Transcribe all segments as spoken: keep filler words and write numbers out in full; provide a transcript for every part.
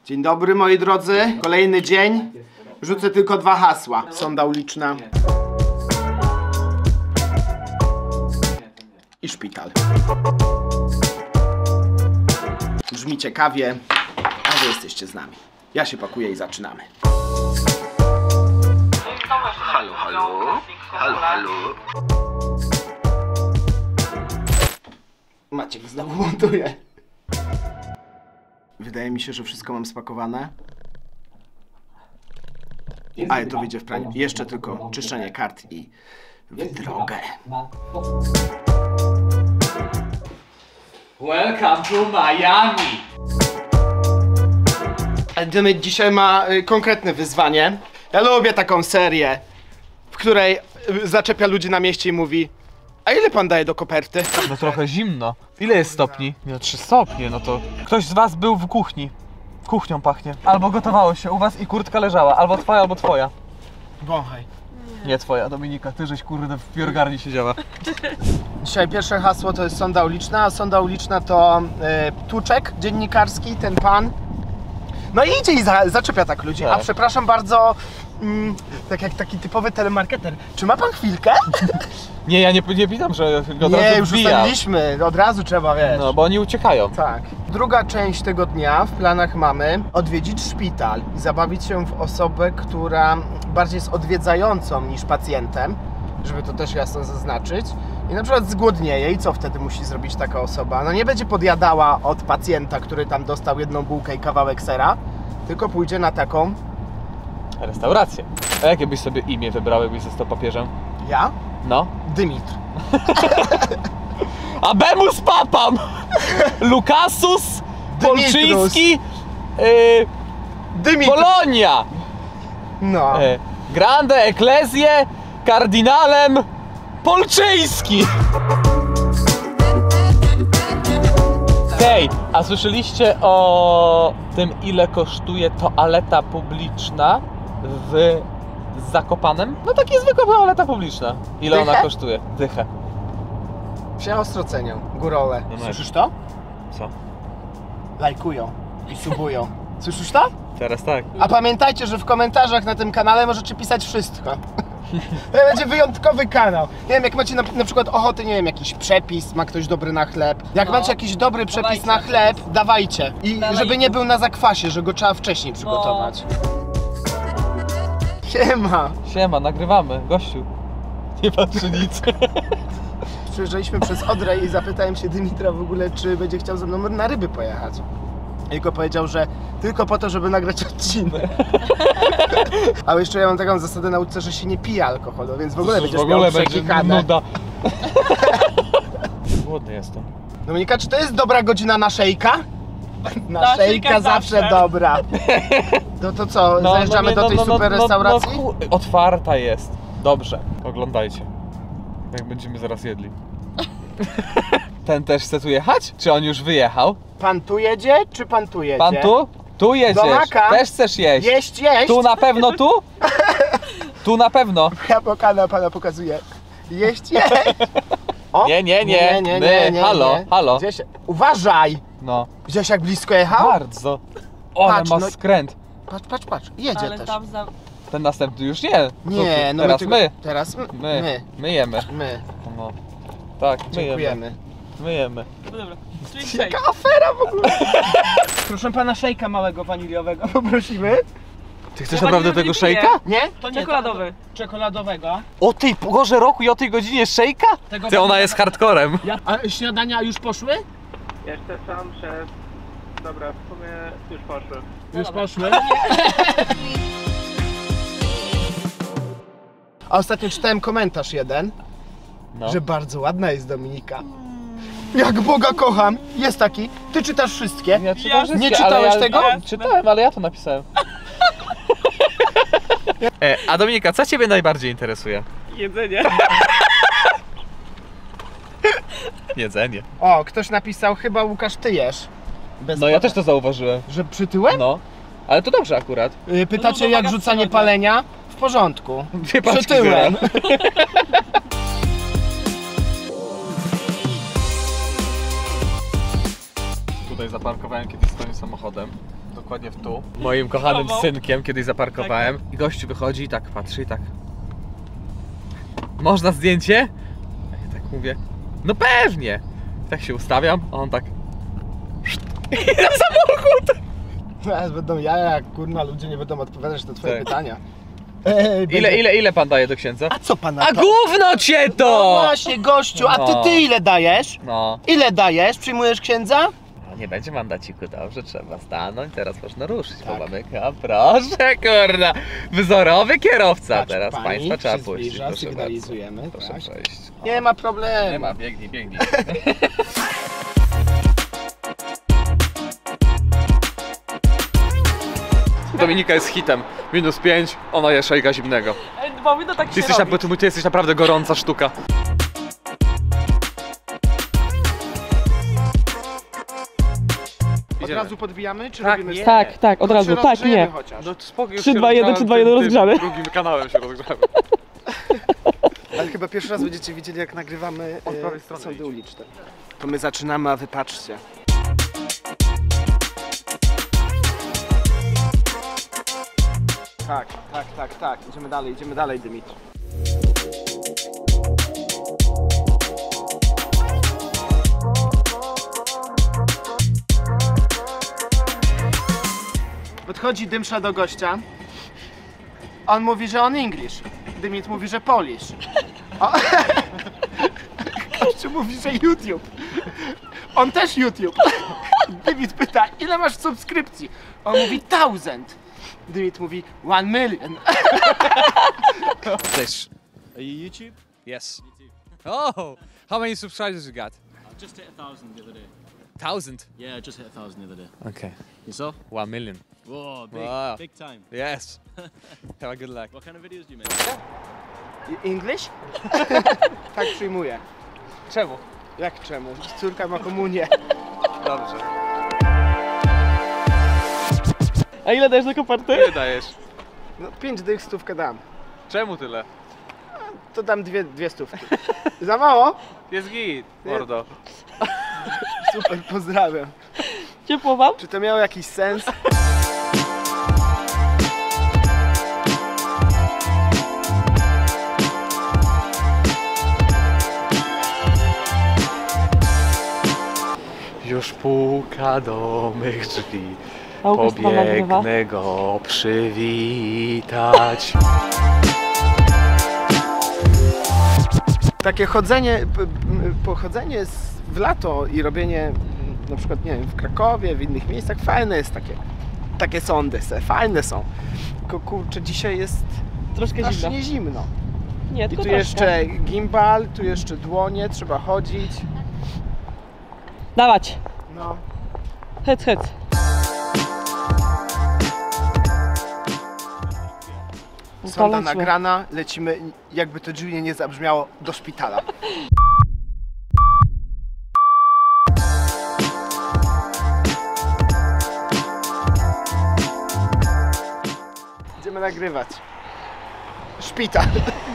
Dzień dobry moi drodzy, kolejny dzień. Rzucę tylko dwa hasła. Sonda uliczna i szpital. Brzmi ciekawie, a wy jesteście z nami. Ja się pakuję i zaczynamy. Halo, halo, halo, halo. Maciek znowu montuje. Wydaje mi się, że wszystko mam spakowane. Ale to wyjdzie w praniu. Jeszcze tylko czyszczenie kart i w drogę. Welcome to Miami! Dymy dzisiaj ma y, konkretne wyzwanie. Ja lubię taką serię, w której y, zaczepia ludzi na mieście i mówi: a ile pan daje do koperty? No trochę zimno. Ile jest stopni? No trzy stopnie, no to... Ktoś z was był w kuchni. Kuchnią pachnie. Albo gotowało się u was i kurtka leżała. Albo twoja, albo twoja. Wąchaj. Nie twoja, Dominika. Ty żeś kurde w piorgarni siedziała. Dzisiaj pierwsze hasło to jest sonda uliczna, a sonda uliczna to y, Tuczek dziennikarski, ten pan. No i idzie i za, zaczepia tak ludzi. Tak. A przepraszam bardzo, mm, tak jak taki typowy telemarketer. Czy ma pan chwilkę? Nie, ja nie, nie witam, że go od Nie, razu już wbija. ustaliliśmy, od razu trzeba, wiesz. No, bo oni uciekają. Tak. Druga część tego dnia w planach mamy odwiedzić szpital i zabawić się w osobę, która bardziej jest odwiedzającą niż pacjentem, żeby to też jasno zaznaczyć. I na przykład zgłodnieje i co wtedy musi zrobić taka osoba? No nie będzie podjadała od pacjenta, który tam dostał jedną bułkę i kawałek sera, tylko pójdzie na taką... Restaurację. A jakie byś sobie imię wybrał, jakbyś został papieżem? Ja? No. Dymitr. Abemus papam! Lukasus, Dymitrus. Polczyński, yy, Dymitr. Polonia! No. Yy, Grande Ecclesię, kardynalem Polczyński! Hej, a słyszeliście o tym, ile kosztuje toaleta publiczna w Zakopanem? No taka zwykła toaleta publiczna. Ile Dychę? ona kosztuje? Dychę. Się ostro cenią, górole. No Słyszysz to? Co? Lajkują i subują. Słyszysz to? Teraz tak. A pamiętajcie, że w komentarzach na tym kanale możecie pisać wszystko. To będzie wyjątkowy kanał. Nie wiem, jak macie na, na przykład ochotę, nie wiem, jakiś przepis, ma ktoś dobry na chleb. Jak No. macie jakiś dobry przepis Dawajcie. na chleb, dawajcie. I Dawaj. żeby nie był na zakwasie, że go trzeba wcześniej przygotować. Siema. Siema, nagrywamy. Gościu. Nie patrzy nic. Przejeżdżaliśmy przez Odrę i zapytałem się Dymitra w ogóle, czy będzie chciał ze mną na ryby pojechać. I tylko powiedział, że tylko po to, żeby nagrać odcinek. Ale jeszcze ja mam taką zasadę na nauce, że się nie pije alkoholu, więc w ogóle będziesz w ogóle miał będzie przekikane. nuda. Głodny jestem. Dominika, czy to jest dobra godzina na szejka? Na Na szejka szejka zawsze zawsze. dobra. No to co, zajeżdżamy nie, do tej super restauracji? No, chu- otwarta jest. Dobrze, oglądajcie. Jak będziemy zaraz jedli. Ten też chce tu jechać? Czy on już wyjechał? Pan tu jedzie, czy pan tu jedzie? Pan tu? Tu jedziesz. Domaka. Też chcesz jeść. Jeść, jeść! Tu na pewno tu? Tu na pewno. Ja pokana pana pokazuję. Jeść, jeść! O? Nie, nie, nie. nie, nie, nie, nie, Halo, nie. halo. Gdzieś... Uważaj! No. Widziałeś, jak blisko jechał? Bardzo. Ale Patrz, ma no- skręt. Patrz, patrz, patrz, jedzie Ale też. tam za... Ten następny już nie. Co Nie, ty? no Teraz my, my. tylko- Teraz my. My. My. My jemy. My. No. Tak, my jemy. Dziękujemy. My jemy. No dobra. Czyli Jaka afera w ogóle? Proszę pana szejka małego waniliowego poprosimy. Ty chcesz Ja naprawdę pani tego nie szejka? Nie? To nie czekoladowy. Czekoladowego. O tej porze roku i o tej godzinie szejka? Tego Ty, ona jest hardcorem. A śniadania już poszły? Jeszcze sam przez... Dobra, w sumie już poszły. Już poszły. A ostatnio czytałem komentarz jeden, No. że bardzo ładna jest Dominika. Jak Boga kocham. Jest taki. Ty czytasz wszystkie. Ja czytam Ja- wszystkie, Nie czytałeś ale ja, tego? Ja, czytałem, ale ja to napisałem. e, a Dominika, co ciebie najbardziej interesuje? Jedzenie. Jedzenie. O, ktoś napisał, chyba Łukasz, ty jesz. Bez No ja potem. też to zauważyłem. Że przytyłem? No. Ale to dobrze akurat. Y, Pytacie, No, jak no, rzucanie no, palenia? W porządku. Dwie paczki Przytyłem. zera. tutaj zaparkowałem kiedyś swoim samochodem. Dokładnie w tu. Moim kochanym synkiem kiedyś zaparkowałem. I gościu wychodzi i tak patrzy i tak. Można zdjęcie? A ja tak mówię, no pewnie. I tak się ustawiam, a on tak. I na samochód! Teraz będą jaja, jak kurna ludzie nie będą odpowiadać na twoje Tak. pytania. Ej, Ile, będzie- ile, ile pan daje do księdza? A co pana A to? gówno cię No to! właśnie, gościu, a ty, No. ty ile dajesz? No. Ile dajesz? Przyjmujesz księdza? No nie będzie mandaciku, dobrze, trzeba stanąć, teraz można ruszyć, Tak. bo mamy ka- proszę kurna, wzorowy kierowca, Patrz, teraz pani państwa trzeba się puścić, zbliża, proszę sygnalizujemy, bardzo, proszę tak. przejść. Nie ma problemu. Nie ma, biegnij, biegnij. Dominika jest hitem, minus pięć, ona je szejka zimnego. Ej, bo mi to tak Ty się jesteś, robi. na, ty, ty jesteś naprawdę gorąca sztuka. Od razu podbijamy, czy Tak, robimy nie. Tak, tak, od Czy razu, tak, rozgrzejemy nie. chociaż? No spokój, już trzy, się dwa, jeden, rozgrzałem trzy, dwa, jeden, tym- tym rozgrzany. Drugim kanałem się rozgrzałem. Ale chyba pierwszy raz będziecie widzieli, jak nagrywamy Od prawej e, strony sądy idź. uliczne. To my zaczynamy, a wy patrzcie. Tak, tak, tak, tak. Idziemy dalej, idziemy dalej, Dymitr. Podchodzi Dymsza do gościa. On mówi, że on English. Dymit mówi, że Polish. O... Gościu mówi, że YouTube. On też YouTube. Dymit pyta, ile masz subskrypcji? On mówi, thousand. Dymit mówi, one million. This. Are you YouTube? Yes. Oh, how many subscribers you got? I just hit a thousand the other day. Thousand. Yeah, I just hit a thousand the other day. Okay. Yourself? One million. Whoa, big, Wow. big time. Yes. Have a good luck. What kind of videos do you make? English? Tak przyjmuję. Czemu? Jak czemu? Córka ma komunię. Dobrze. A ile dajesz za kopertę? Ile dajesz? No pięć dych, stówkę dam. Czemu tyle? To dam dwie, dwie stówki. Za mało? Jest git, mordo. Super, pozdrawiam. Ciepło wam? Czy to miało jakiś sens? Już puka do mych drzwi, August wam nagrywa. pobiegnę go przywitać. Takie chodzenie, p- m- pochodzenie z- w lato i robienie m, na przykład, nie wiem, w Krakowie, w innych miejscach, fajne jest takie, takie sądy se, fajne są. Tylko kurczę, dzisiaj jest Troszkę zimno. strasznie zimno. Nie, I tylko tu troszkę. jeszcze gimbal, tu jeszcze dłonie, trzeba chodzić. Dawać. No. Hec, hec. Sonda lecimy. nagrana, lecimy, jakby to dziwnie nie zabrzmiało, do szpitala. Idziemy nagrywać. Szpital.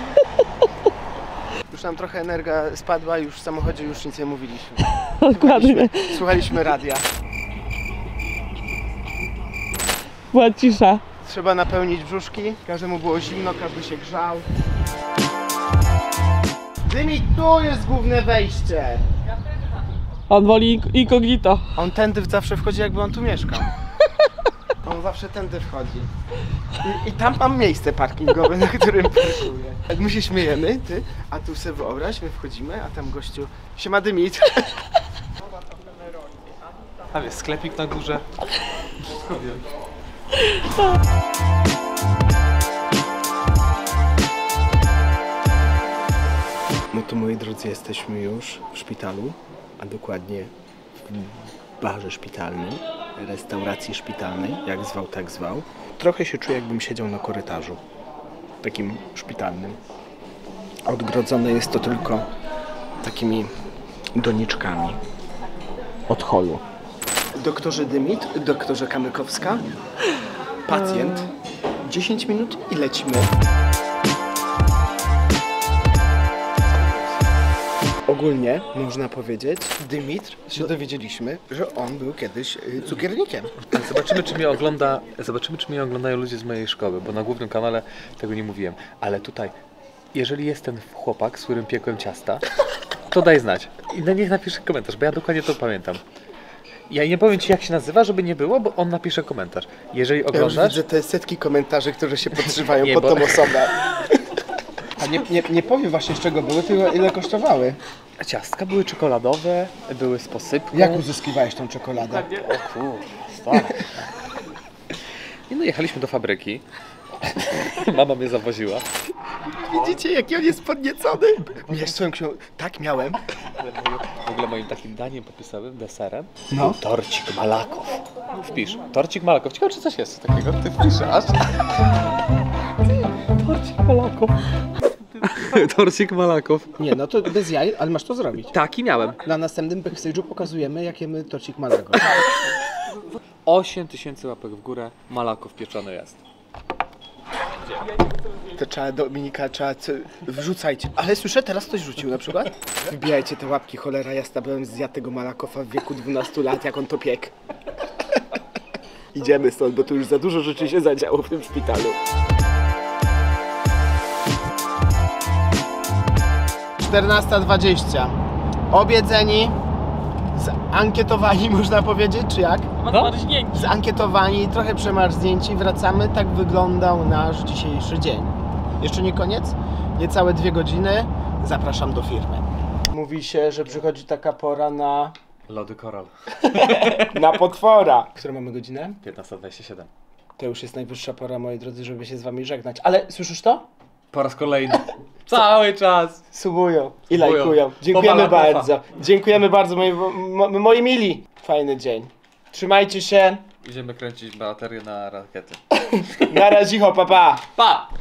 Już nam trochę energia spadła, już w samochodzie już nic nie mówiliśmy. Dokładnie. Słuchaliśmy radia. Była cisza. Trzeba napełnić brzuszki, każdemu było zimno, każdy się grzał. Dymi, tu jest główne wejście. On woli incognito. On tędy zawsze wchodzi, jakby on tu mieszkał. On zawsze tędy wchodzi. I, i tam mam miejsce parkingowe, na którym parkuję. Jak my się śmiejemy, ty, a tu sobie wyobraź, my wchodzimy, a tam gościu, siema Dymit. A wiesz, sklepik na górze. Wszystko wiem. No to moi drodzy, jesteśmy już w szpitalu, a dokładnie w barze szpitalnym, restauracji szpitalnej, jak zwał, tak zwał. Trochę się czuję, jakbym siedział na korytarzu, takim szpitalnym. Odgrodzone jest to tylko takimi doniczkami od holu. Doktorze Dymit, doktorze Kamykowska, pacjent, dziesięć minut i lecimy. Ogólnie można powiedzieć, Dymitr się dowiedzieliśmy, że on był kiedyś y, cukiernikiem. Zobaczymy, czy mnie ogląda, zobaczymy, czy mnie oglądają ludzie z mojej szkoły, bo na głównym kanale tego nie mówiłem. Ale tutaj, jeżeli jest ten chłopak, z którym piekłem ciasta, to daj znać. I na niech napisze komentarz, bo ja dokładnie to pamiętam. Ja nie powiem ci, jak się nazywa, żeby nie było, bo on napisze komentarz. Jeżeli Ja już oglądasz... widzę te setki komentarzy, które się podszywają Nie, pod bo- tą osobę. A nie, nie, nie powiem właśnie z czego były, tylko ile kosztowały. Ciastka były czekoladowe, były z posypką. Jak uzyskiwałeś tą czekoladę? O kur... stary. I no jechaliśmy do fabryki. Mama mnie zawoziła. Widzicie, jaki on jest podniecony? Miałeś swoją książkę? Tak, miałem. W ogóle moim takim daniem popisowym, deserem, No. był torcik Malakow. Wpisz, torcik Malakow. Ciekawe, czy coś jest takiego? Ty wpiszesz. Torcik Malakow. Torcik Malakow. Nie, no to bez jaj, ale masz to zrobić. Taki miałem. Na następnym backstage'u pokazujemy, jakie my torcik Malago. osiem tysięcy łapek w górę, Malakow pieczony jest. To trzeba, Dominika, trzeba, co, wrzucajcie. Ale słyszę, teraz ktoś rzucił na przykład. Wbijajcie te łapki, cholera jasna, byłem zjadł tego Malakowa w wieku dwunastu lat, jak on to piekł. Idziemy stąd, bo tu już za dużo rzeczy się zadziało w tym szpitalu. czternasta dwadzieścia. Obiedzeni, zankietowani można powiedzieć, czy jak? No. Zankietowani, trochę przemarznięci, wracamy. Tak wyglądał nasz dzisiejszy dzień. Jeszcze nie koniec? Niecałe dwie godziny. Zapraszam do firmy. Mówi się, że przychodzi taka pora na... Lody Koral. na potwora. Którą mamy godzinę? piętnasta dwadzieścia siedem. To już jest najwyższa pora, moi drodzy, żeby się z wami żegnać. Ale słyszysz to? Po raz kolejny. Cały czas. Subują i Subują. lajkują. Dziękujemy Po Malakowa. bardzo. Dziękujemy bardzo, moi, mo, moi mili. Fajny dzień. Trzymajcie się. Idziemy kręcić baterię na rakiety. Na razie, pa pa. Pa!